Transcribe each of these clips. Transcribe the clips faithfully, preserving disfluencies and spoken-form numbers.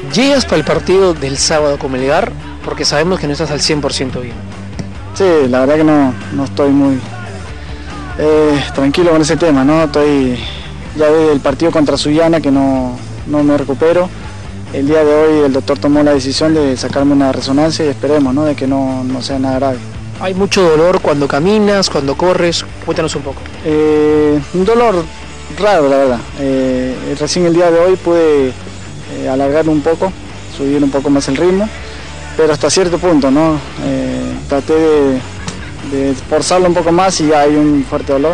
¿Llegas para el partido del sábado con Melgar? Porque sabemos que no estás al cien por ciento bien. Sí, la verdad que no, no estoy muy eh, tranquilo con ese tema, ¿no? Estoy ya desde el partido contra Sullana que no, no me recupero. El día de hoy el doctor tomó la decisión de sacarme una resonancia y esperemos, ¿no?, de que no, no sea nada grave. ¿Hay mucho dolor cuando caminas, cuando corres? Cuéntanos un poco. Eh, un dolor raro, la verdad. Eh, recién el día de hoy pude eh, alargar un poco, subir un poco más el ritmo, pero hasta cierto punto, ¿no? Eh, traté de, de forzarlo un poco más y hay un fuerte dolor.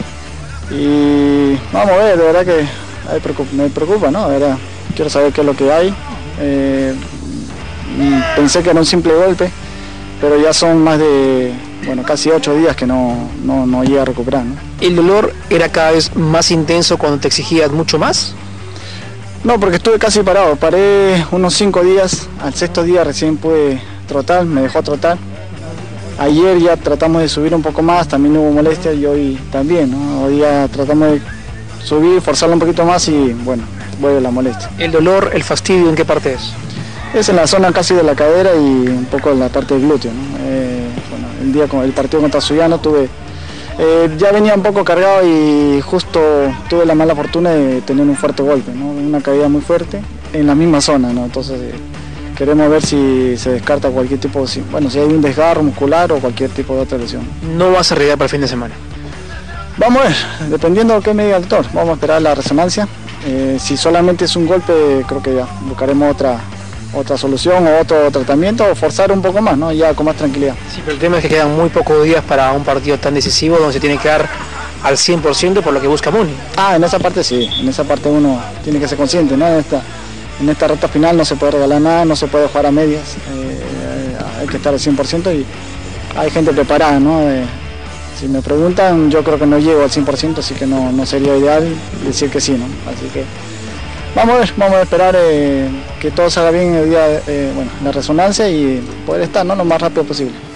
Y vamos a ver, de verdad que me preocupa, ¿no? De verdad, quiero saber qué es lo que hay. Eh, pensé que era un simple golpe, pero ya son más de, bueno, casi ocho días que no, no, no llegué a recuperar, ¿no? ¿El dolor era cada vez más intenso cuando te exigías mucho más? No, porque estuve casi parado, paré unos cinco días, al sexto día recién pude trotar, me dejó trotar. Ayer ya tratamos de subir un poco más, también hubo molestia y hoy también, ¿no? Hoy ya tratamos de subir, forzarlo un poquito más y bueno, vuelve la molestia. ¿El dolor, el fastidio, en qué parte es? Es en la zona casi de la cadera y un poco en la parte del glúteo, ¿no? Eh, bueno, el día con el partido contra Sullana tuve, eh, ya venía un poco cargado y justo tuve la mala fortuna de tener un fuerte golpe, ¿no? Una caída muy fuerte en la misma zona, ¿no? Entonces eh, queremos ver si se descarta cualquier tipo, si, bueno, si hay un desgarro muscular o cualquier tipo de otra lesión. ¿No vas a arriesgar para el fin de semana? Vamos a ver, dependiendo de qué me diga el doctor, vamos a esperar la resonancia. Eh, si solamente es un golpe, creo que ya buscaremos otra otra solución o otro tratamiento o forzar un poco más, ¿no? Ya con más tranquilidad. Sí, pero el tema es que quedan muy pocos días para un partido tan decisivo donde se tiene que dar al cien por ciento por lo que busca Muni. Ah, en esa parte sí, en esa parte uno tiene que ser consciente, ¿no? En esta, en esta recta final no se puede regalar nada, no se puede jugar a medias, eh, hay que estar al cien por ciento y hay gente preparada, ¿no? Eh, si me preguntan, yo creo que no llego al cien por ciento, así que no, no sería ideal decir que sí, ¿no? Así que vamos a ver, vamos a esperar eh, que todo salga bien el día, eh, bueno, la resonancia y poder estar, ¿no?, lo más rápido posible.